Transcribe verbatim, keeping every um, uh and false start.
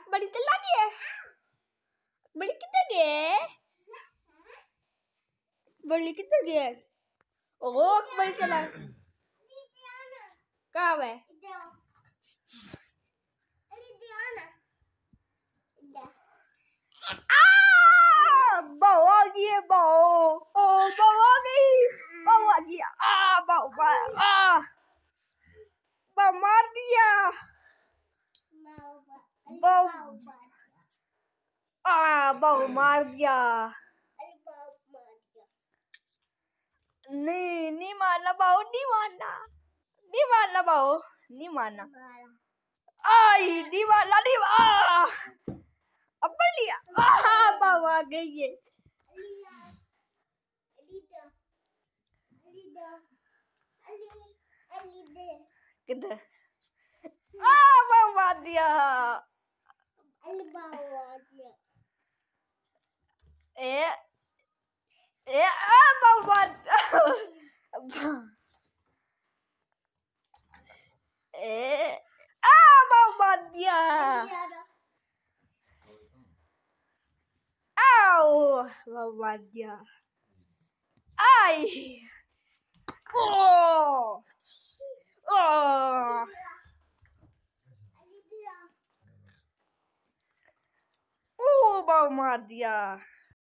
बड़ी तो लगी है। बड़ी किधर गए? बड़ी किधर गए? ओह बड़ी चला कहाँ है? बहू आ गई है। बहू ओ बहू आ गई। बहू आ गई। आ बहू आ बहू मार दिया। बहू आ बहू मार दिया। नहीं नहीं मारना बहू, नहीं मारना, नहीं मारना बहू, नहीं मारना। आई नहीं मारना, नहीं मारना। अब लिया बहू आ गई है। किधर? आ बहू मार दिया। ए ए आ बहू मार ए आ बहू मार दिया। आओ बहू मार दिया। आई ओ ओ ओ बहू मार दिया।